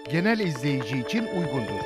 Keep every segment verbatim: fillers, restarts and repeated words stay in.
genel izleyici için uygundur.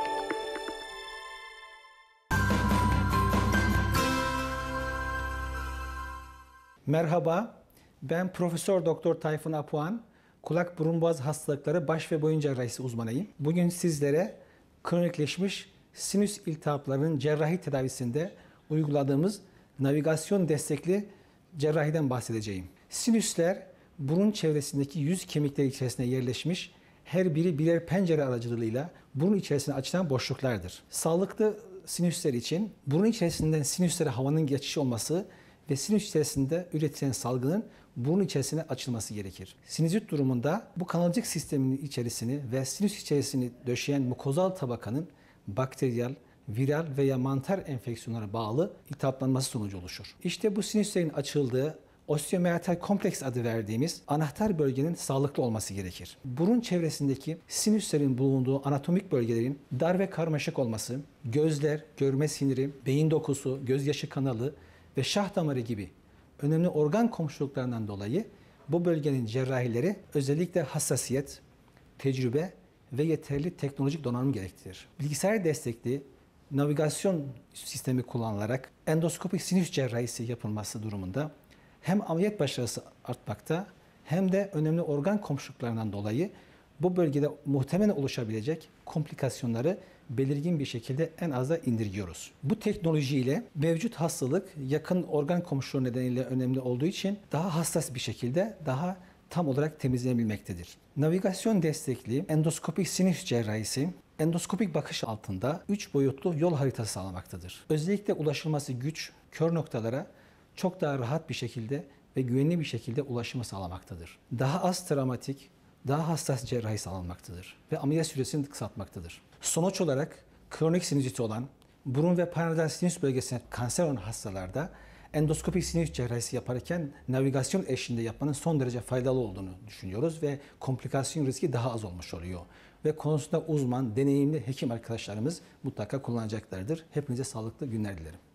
Merhaba, ben Profesör Doktor Tayfun Apuan, kulak burun boğaz hastalıkları baş ve boyun cerrahisi uzmanıyım. Bugün sizlere kronikleşmiş sinüs iltihaplarının cerrahi tedavisinde uyguladığımız navigasyon destekli cerrahiden bahsedeceğim. Sinüsler burun çevresindeki yüz kemikleri içerisine yerleşmiş, her biri birer pencere aracılığıyla burun içerisine açılan boşluklardır. Sağlıklı sinüsler için burun içerisinden sinüslere havanın geçiş olması ve sinüs içerisinde üretilen salgının burun içerisine açılması gerekir. Sinüzit durumunda bu kanalcık sisteminin içerisini ve sinüs içerisini döşeyen mukozal tabakanın bakteriyel, viral veya mantar enfeksiyonlara bağlı iltihaplanması sonucu oluşur. İşte bu sinüslerin açıldığı osteomeatal kompleks adı verdiğimiz anahtar bölgenin sağlıklı olması gerekir. Burun çevresindeki sinüslerin bulunduğu anatomik bölgelerin dar ve karmaşık olması, gözler, görme siniri, beyin dokusu, gözyaşı kanalı ve şah damarı gibi önemli organ komşuluklarından dolayı bu bölgenin cerrahileri özellikle hassasiyet, tecrübe ve yeterli teknolojik donanım gerektirir. Bilgisayar destekli navigasyon sistemi kullanılarak endoskopik sinüs cerrahisi yapılması durumunda hem ameliyat başarısı artmakta hem de önemli organ komşuluklarından dolayı bu bölgede muhtemelen oluşabilecek komplikasyonları belirgin bir şekilde en aza indirgiyoruz. Bu teknolojiyle mevcut hastalık yakın organ komşuluğu nedeniyle önemli olduğu için daha hassas bir şekilde daha tam olarak temizlenebilmektedir. Navigasyon destekli endoskopik sinüs cerrahisi endoskopik bakış altında üç boyutlu yol haritası sağlamaktadır. Özellikle ulaşılması güç, kör noktalara çok daha rahat bir şekilde ve güvenli bir şekilde ulaşımı sağlamaktadır. Daha az travmatik, daha hassas cerrahi sağlanmaktadır ve ameliyat süresini kısaltmaktadır. Sonuç olarak kronik sinüziti olan, burun ve paranasal sinüs bölgesine kanser olan hastalarda endoskopik sinüs cerrahisi yaparken navigasyon eşliğinde yapmanın son derece faydalı olduğunu düşünüyoruz ve komplikasyon riski daha az olmuş oluyor. Ve konusunda uzman, deneyimli hekim arkadaşlarımız mutlaka kullanacaklardır. Hepinize sağlıklı günler dilerim.